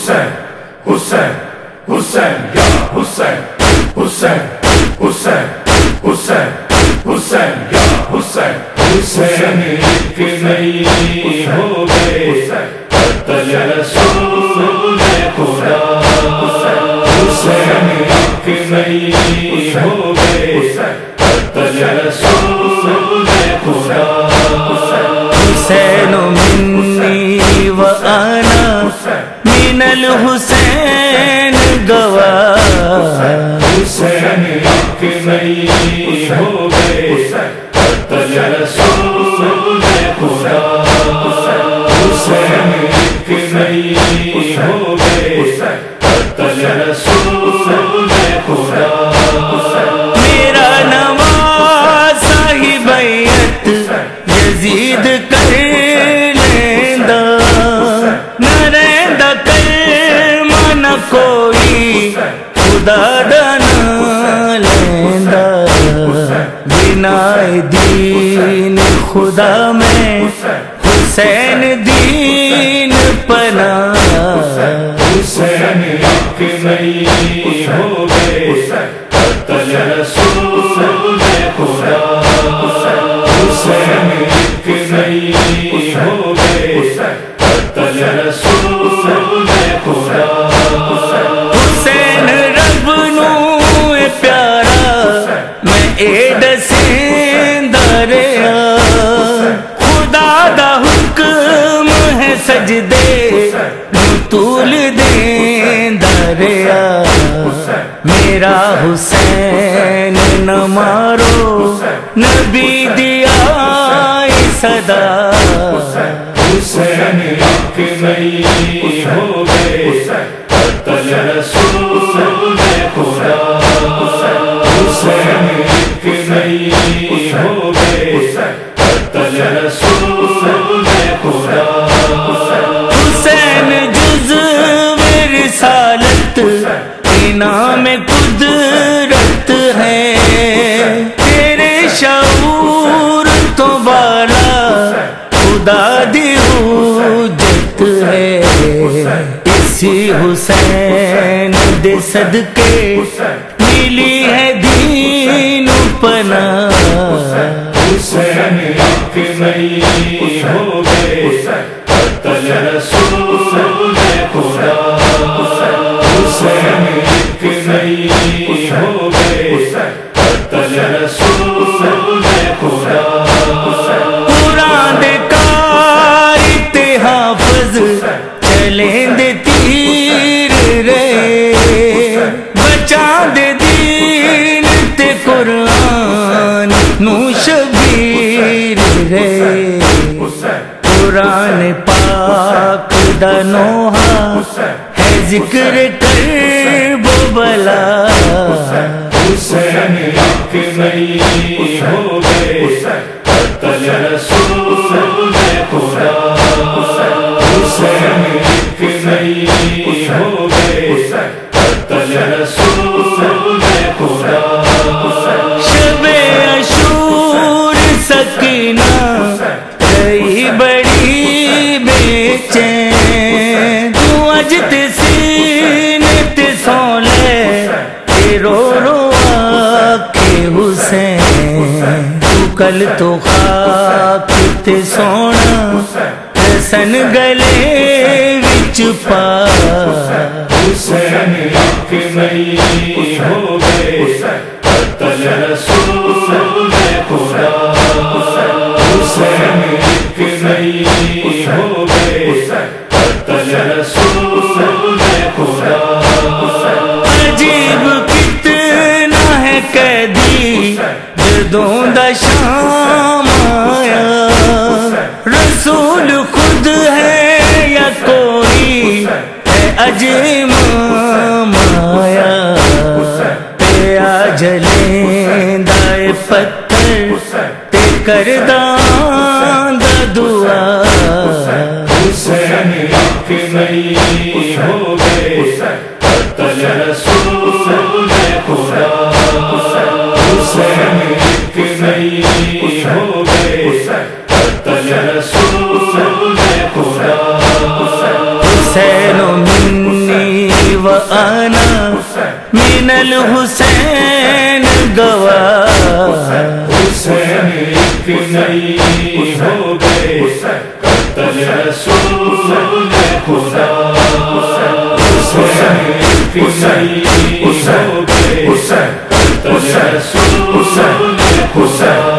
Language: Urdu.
Hussein, Hussein, Hussein, Ya Hussein, Hussein, Hussein, Hussein, Hussein, Ya Hussein. حسین ایک نہیں ہو گئے قتل رسول خدا. حسین ایک نہیں ہو گئے قتل رسول خدا. حسین منی وانا من الحسین گواہ. حسین ایک نہیں ہو گئے قتل رسول خدا. حسین ایک نہیں ہو گئے قتل رسول خدا. میرا نواز صاحب بیعت یزید کر لیندا، نہ رہندا کلمہ نہ کوئی خدا دا نہ لیندا. بنا دین خدا میں حسین دین پناہ. حسین ایک نہیں ہو گئے قتل رسول خدا. حسین ایک نہیں ہو گئے قتل رسول خدا. حسین رب نو اے پیارا میں اے دسیندا رہیا. خدا دا حکم ہے سجدے نو طول دیندا رہیا. میرا حسین نہ مارو نبی دیا صدا. حسین ایک نہیں ہو گئے قتل رسول خدا. حسین ایک نہیں ہو گئے قتل رسول خدا. حسین جزو رسالت انعام قدرت ہے. تیرے شعور تو بالا خدا دی حجت ہے. اسی حسین دے صدقے ملی ہے دین پناہ. حسین ایک نہیں ہو گئے قتل رسول خدا. حسین ایک نہیں ہو گئے قتل رسول خدا. قرآن دے کاری تے حافظ چلیں دے تیر رہے. بچان دے دین تے قرآن نو شبیر رہے. قرآن پاک دا نوحہ ہے ذکر کرب و بلا. حسین ایک نہیں ہو گئے قتل رسول خدا. حسین ایک نہیں ہو گئے قتل رسول خدا. شب عاشور سکینہ رہی بڑی بے چین. تو اج تے سینے تے سو لے تے رو رو آکے حسین. تو کل تو خاک تے سونا رسن گلے وچ پا. حسین ایک نہیں ہو گئے قتل رسول خدا. حسین ایک نہیں ہو گئے قتل رسول خدا. عجیب کتنا ہے قیدی جدوں دا شام آیا. رسول خود ہے یا کوئی ہے اجمام آیا. پیا جلیں دائے پتھر تے کرداں دا دعا. حسین ایک نہیں ہو گئے قتل رسول خدا. حسین ایک نہیں ہو گئے قتل رسول خدا. حسین من من الحسین گواہ حسین ایک نہیں ہو گئے قتل رسول خدا حسین ایک نہیں ہو گئے قتل رسول خدا